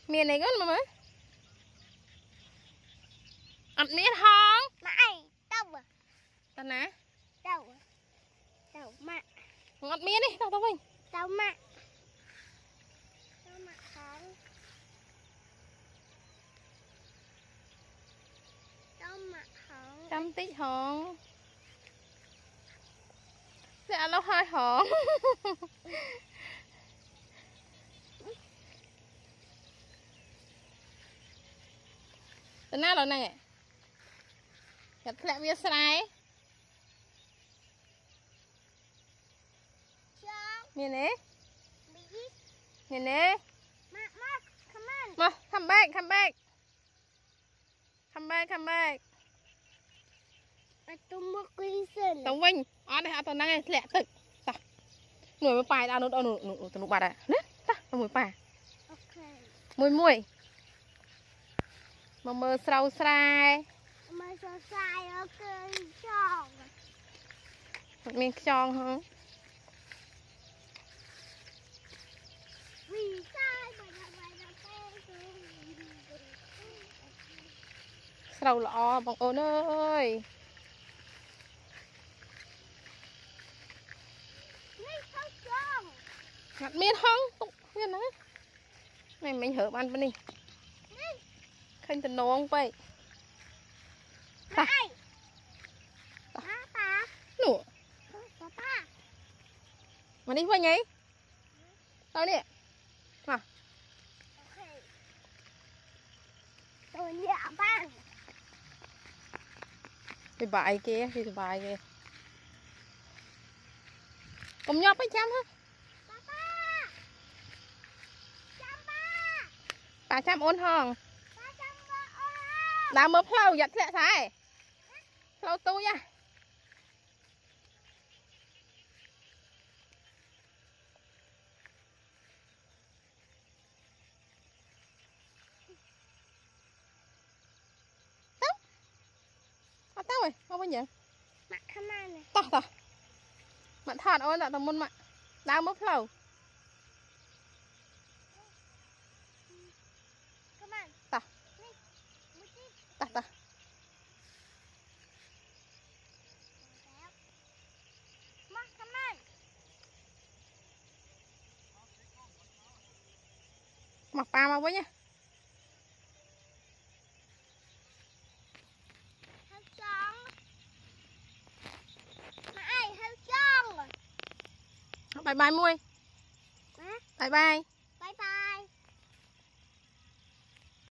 miền này gần mà mới ăn miếng hong mày tao à tao nè tao mạ ngọt miếng đi tao mình tao mạ hóng tao mạ hóng chăm tí hong dạ nó hai hong tao nào rồi này gặt lẹ bia sài miền này miền này mà come back tao vinh ở đây tao năng lẹ tự ta người mới bài tao nụ bà đây nè ta tao mùi bà mùi mà mơ sầu sai một miếng tròn hả sầu lọ bằng ôn ơi ngặt miên không tụng miên nữa này mình hở ăn bên đi khinh tình nông vậy ta nụ mà đi quanh ấy tao đi mà tôi nhẹ băng cái bài kia cùng nhóc với chăm ha bà chăm ôn hòn đào mớp lâu giật lẹ sai lâu tôi nha tao rồi không bao giờ mặt khăm ăn này tao mặt thọt ôn là tao muốn mặt đào mớp lâu ta mặc ba mà với nha bye bye mui bye bye